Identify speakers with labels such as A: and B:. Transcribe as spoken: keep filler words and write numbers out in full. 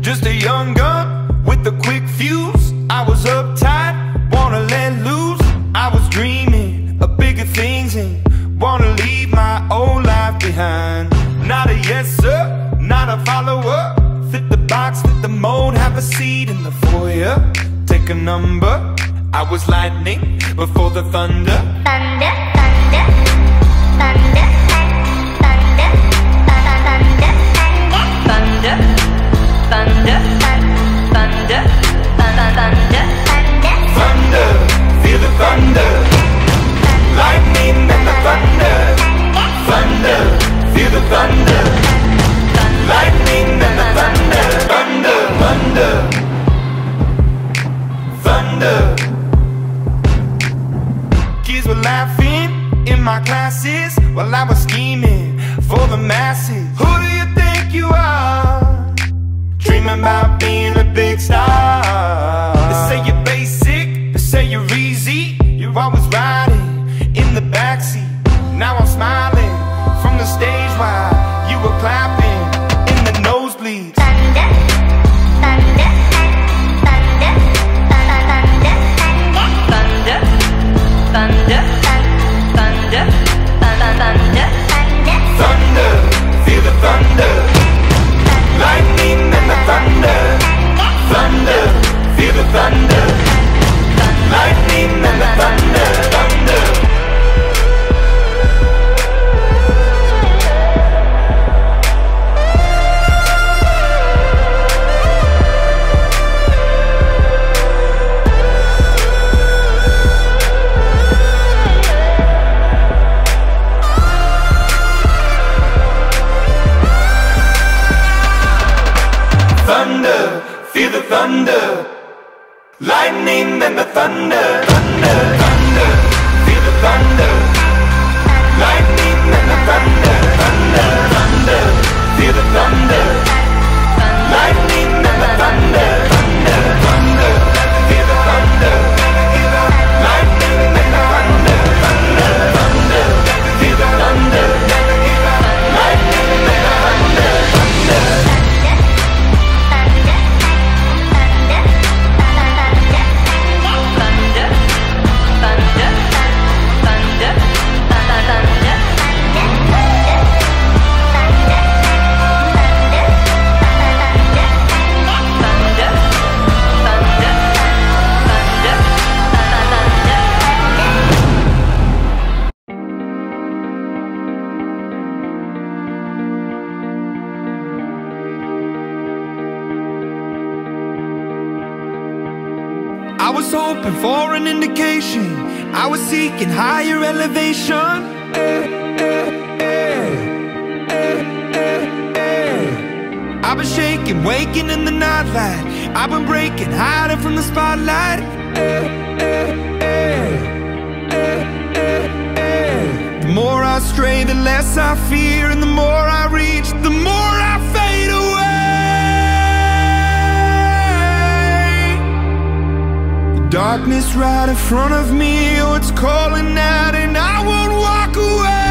A: Just a young gun with a quick fuse. I was uptight, wanna let loose. I was dreaming of bigger things and wanna leave my old life behind. Not a yes sir, not a follower. Fit the box, fit the mold, have a seat in the foyer. Take a number. I was lightning before the thunder.
B: Thunder, thunder, thunder, thunder, thunder, thunder, thunder, thunder, thunder, thunder,
A: thunder, feel the thunder. Lightning and the thunder. Thunder, feel the thunder. Lightning and the thunder. Thunder, thunder, thunder. Kids were laughing in my classes while I was scheming for the masses. Who do you think you are? Dreaming about being a big star. They say you're basic, they say you're easy. You're always riding in the backseat. Now I'm smiling from the stage while you were clapping in the nosebleeds.
B: thunder, thunder, thunder, thunder, thunder, thunder, thunder, thunder,
A: thunder, feel the thunder. Lightning and the thunder. Thunder, feel the thunder. Lightning and the thunder. Thunder. Thunder, feel the thunder. Lightning and the thunder. Thunder, thunder, feel the thunder. Lightning and the thunder. Thunder, thunder, feel the thunder. Lightning and the thunder. Thunder, thunder, feel the thunder. Lightning and the thunder. Thunder, thunder, feel the thunder. Lightning and the thunder. Thunder. I was hoping for an indication. I was seeking higher elevation. Eh, eh, eh, eh, eh, eh. I've been shaking, waking in the nightlight. I've been breaking, hiding from the spotlight. Eh, eh, eh, eh, eh, eh. The more I stray, the less I fear, and the more I reach, the more I fade away. Darkness right in front of me, oh, it's calling out and I won't walk away.